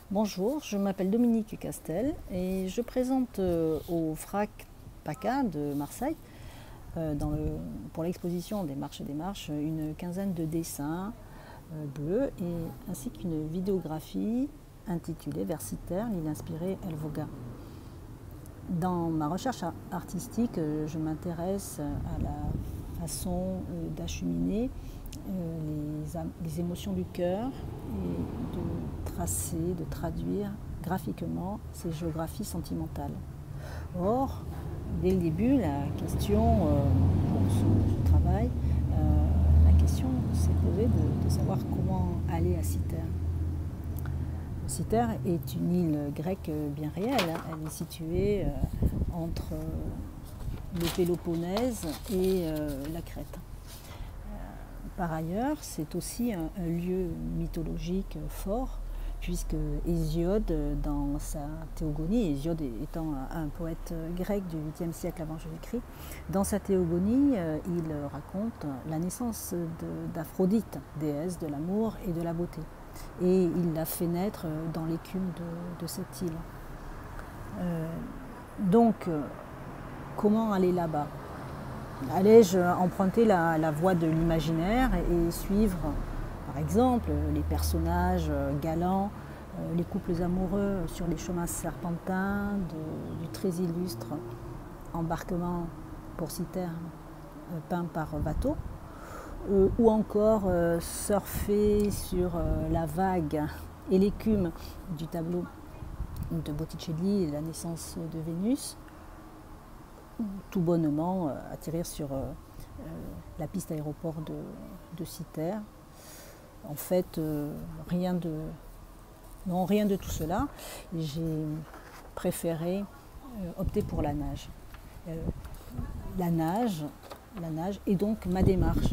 Bonjour, je m'appelle Dominique Castel et je présente au FRAC PACA de Marseille, pour l'exposition des Marches et des Marches, une quinzaine de dessins bleus ainsi qu'une vidéographie intitulée Versitaire, l'île inspirée El Voga. Dans ma recherche artistique, je m'intéresse à la façon d'acheminer les émotions du cœur et de tracer, de traduire graphiquement ces géographies sentimentales. Or, dès le début, la question pour ce travail, la question s'est posée de savoir comment aller à Cythère. Cythère est une île grecque bien réelle. Elle est située entre le Péloponnèse et la Crète. Par ailleurs, c'est aussi un lieu mythologique fort, puisque Hésiode, dans sa Théogonie, Hésiode étant un poète grec du 8e siècle avant Jésus-Christ, dans sa Théogonie, il raconte la naissance d'Aphrodite, déesse de l'amour et de la beauté. Et il la fait naître dans l'écume de cette île. Donc, comment aller là-bas? Allais-je emprunter la voie de l'imaginaire et suivre, par exemple, les personnages galants, les couples amoureux sur les chemins serpentins du très illustre embarquement pour Cythère peint par Watteau, ou encore surfer sur la vague et l'écume du tableau de Botticelli, La naissance de Vénus, tout bonnement atterrir sur la piste aéroport de Cythère. En fait, rien de tout cela. J'ai préféré opter pour la nage. La nage est donc ma démarche.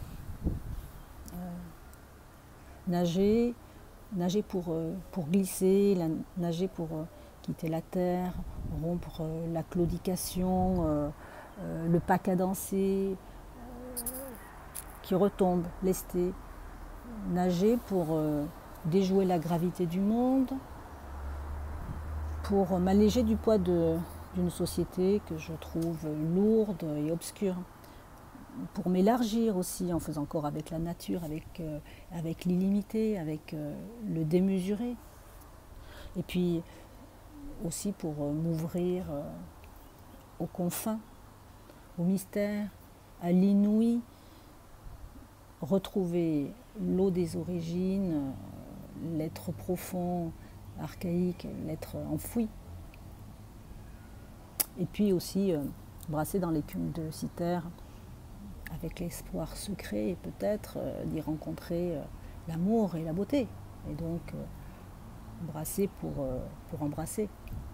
Nager pour glisser, nager pour quitter la terre, rompre la claudication, le pas cadencé qui retombe, lesté. Nager pour déjouer la gravité du monde, pour m'alléger du poids d'une société que je trouve lourde et obscure, pour m'élargir aussi en faisant corps avec la nature, avec l'illimité, avec le démesuré. Et puis aussi pour m'ouvrir aux confins, au mystère, à l'inouï, retrouver l'eau des origines, l'être profond, archaïque, l'être enfoui. Et puis aussi brasser dans l'écume de Cythère avec l'espoir secret et peut-être d'y rencontrer l'amour et la beauté. Et donc brasser pour embrasser.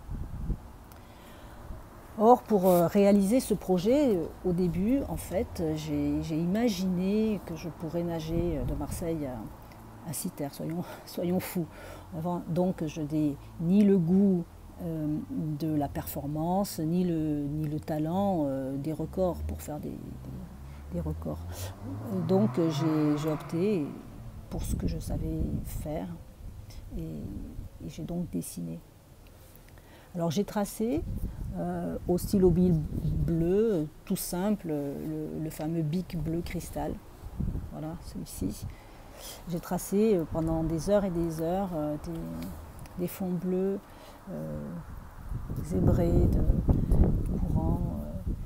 Or, pour réaliser ce projet, au début, en fait, j'ai imaginé que je pourrais nager de Marseille à Cythère, soyons fous. Donc, je n'ai ni le goût de la performance, ni le talent des records pour faire des records. Donc, j'ai opté pour ce que je savais faire et j'ai donc dessiné. Alors j'ai tracé au stylo bleu, tout simple, le fameux bic bleu cristal. Voilà, celui-ci. J'ai tracé pendant des heures et des heures des fonds bleus zébrés de courants,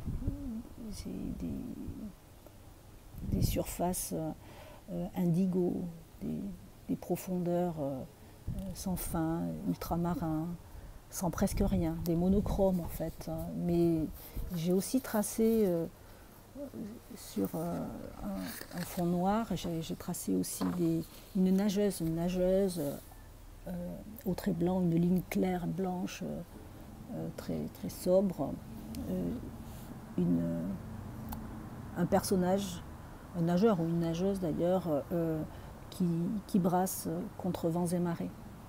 des surfaces indigo, des profondeurs sans fin, ultramarins, sans presque rien, des monochromes en fait. Mais j'ai aussi tracé sur un fond noir, j'ai tracé aussi une nageuse au trait blanc, une ligne claire blanche, très, très sobre, un personnage, un nageur ou une nageuse d'ailleurs, qui brasse contre vents et marées.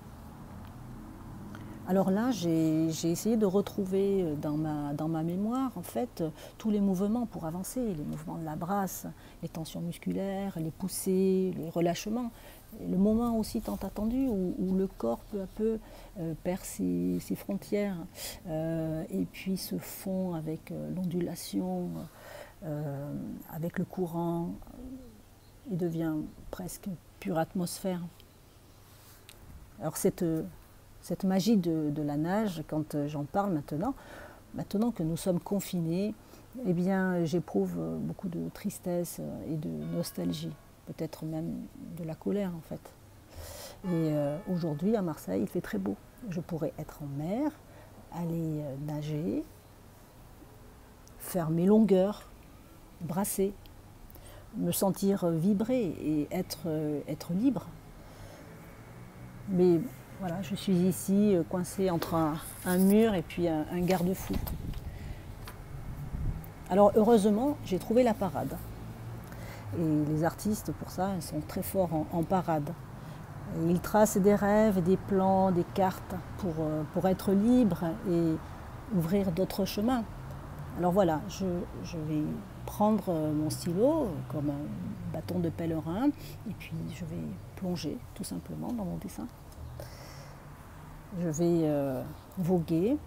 Alors là, j'ai essayé de retrouver dans ma mémoire, en fait, tous les mouvements pour avancer, les mouvements de la brasse, les tensions musculaires, les poussées, les relâchements, le moment aussi tant attendu où le corps peu à peu perd ses frontières et puis se fond avec l'ondulation, avec le courant, il devient presque pure atmosphère. Alors cette magie de la nage, quand j'en parle maintenant que nous sommes confinés, eh bien j'éprouve beaucoup de tristesse et de nostalgie, peut-être même de la colère en fait. Et aujourd'hui à Marseille, il fait très beau. Je pourrais être en mer, aller nager, faire mes longueurs, brasser, me sentir vibrer et être libre. Mais voilà, je suis ici coincée entre un mur et puis un garde-fou. Alors heureusement, j'ai trouvé la parade. Et les artistes, pour ça, ils sont très forts en parade. Et ils tracent des rêves, des plans, des cartes pour être libres et ouvrir d'autres chemins. Alors voilà, je vais prendre mon stylo comme un bâton de pèlerin et puis je vais plonger tout simplement dans mon dessin. Je vais voguer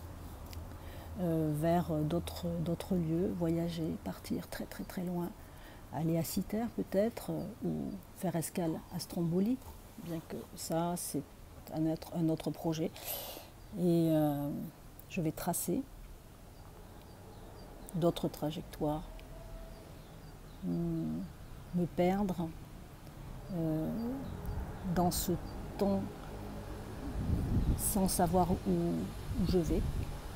vers d'autres lieux, voyager, partir très très très loin, aller à Cythère peut-être ou faire escale à Stromboli, bien que ça c'est un autre projet. Et je vais tracer d'autres trajectoires, me perdre dans ce temps sans savoir où je vais.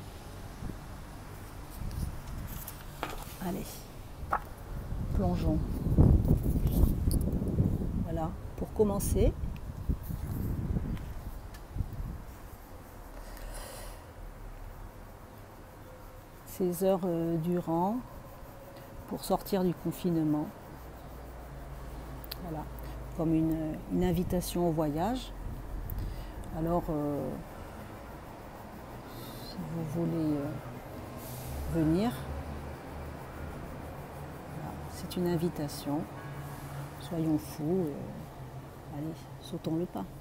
Allez, plongeons. Voilà, pour commencer, ces heures durant pour sortir du confinement. Voilà, comme une invitation au voyage. Alors, si vous voulez venir, voilà, c'est une invitation. Soyons fous, allez, sautons le pas.